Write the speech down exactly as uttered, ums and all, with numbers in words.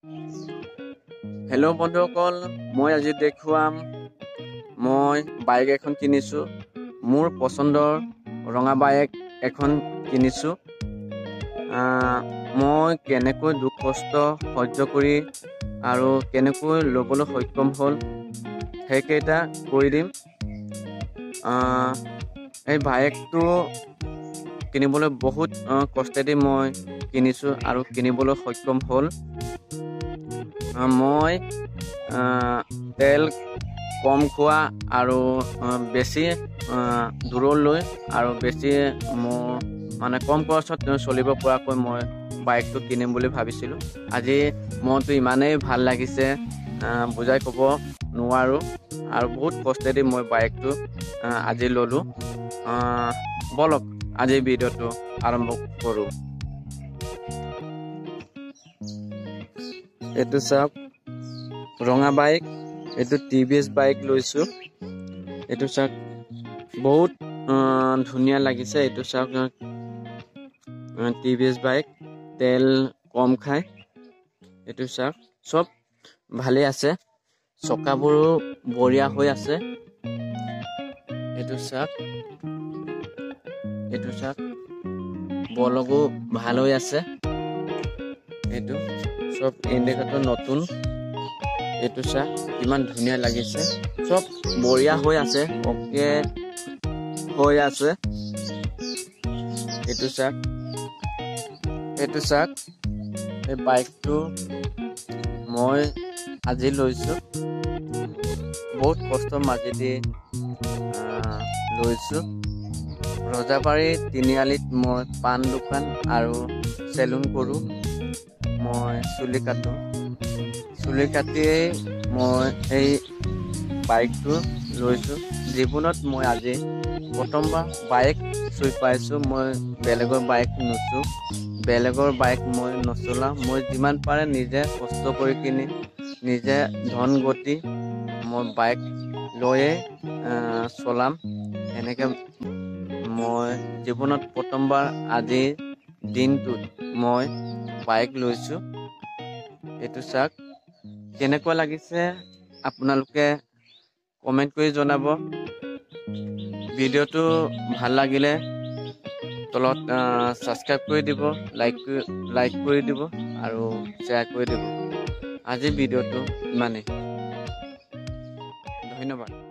Hello' বন্ধুসকল, মই আজি দেখুৱাম মই বাইক এখন কিনিছোঁ। মোৰ পচন্দৰ ৰঙা বাইক এখন কিনিছোঁ। মই কেনেকৈ দুখ কষ্ট সহ্য কৰি আৰু কেনেকৈ ল'বলৈ সক্ষম হ'ল সেইকেইটা কৈ দিম। এই বাইকটো কিনিবলৈ বহুত কষ্টেদি মই কিনিছোঁ আৰু কিনিবলৈ সক্ষম হ'ল। মই তেল কম খোৱা আৰু বেছি দূৰলৈ আৰু বেছি মোৰ মানে কম খৰচত চলিব পৰাকৈ মই বাইকটো কিনিম বুলি ভাবিছিলোঁ। আজি মনটো ইমানেই ভাল লাগিছে বুজাই ক'ব নোৱাৰোঁ আৰু বহুত কষ্টেদি মই বাইকটো আজি ল'লোঁ। বলক আজি ভিডিঅ'টো আৰম্ভ কৰোঁ। এইটো চাওক ৰঙা বাইক, এইটো টি ভি এছ বাইক লৈছোঁ। এইটো চাওক বহুত ধুনীয়া লাগিছে। এইটো চাওক টি ভি এছ বাইক, তেল কম খায়। এইটো চাওক চব ভালেই আছে, চকাবোৰো বঢ়িয়া হৈ আছে। এইটো চাওক এইটো চাওক বলগো ভাল হৈ আছে। এইটো চব ইণ্ডিকেটৰ নতুন। এইটো চাওক কিমান ধুনীয়া লাগিছে, চব বঢ়িয়া হৈ আছে, অকে হৈ আছে। এইটো চাওক এইটো চাওক এই বাইকটো মই আজি লৈছোঁ। বহুত কষ্টৰ মাজেদি লৈছোঁ। ৰজাবাৰী তিনিআলিত মই পাণ দোকান আৰু চেলুন কৰোঁ। মই চুলি কাটো। চুলি কাটিয়েই মই এই বাইকটো লৈছোঁ। জীৱনত মই আজি প্ৰথমবাৰ বাইক চুই পাইছোঁ। মই বেলেগৰ বাইক নুচোঁ, বেলেগৰ বাইক মই নচলাওঁ। মই যিমান পাৰে নিজে কষ্ট কৰি কিনি নিজে ধন গতি মই বাইক লৈয়ে চলাম। এনেকৈ মই জীৱনত প্ৰথমবাৰ আজিৰ দিনটোত মই বাইক লৈছোঁ। এইটো চাওক কেনেকুৱা লাগিছে আপোনালোকে কমেণ্ট কৰি জনাব। ভিডিঅ'টো ভাল লাগিলে তলত ছাবস্ক্ৰাইব কৰি দিব, লাইক কৰি লাইক কৰি দিব আৰু শ্বেয়াৰ কৰি দিব। আজি ভিডিঅ'টো ইমানেই। ধন্যবাদ।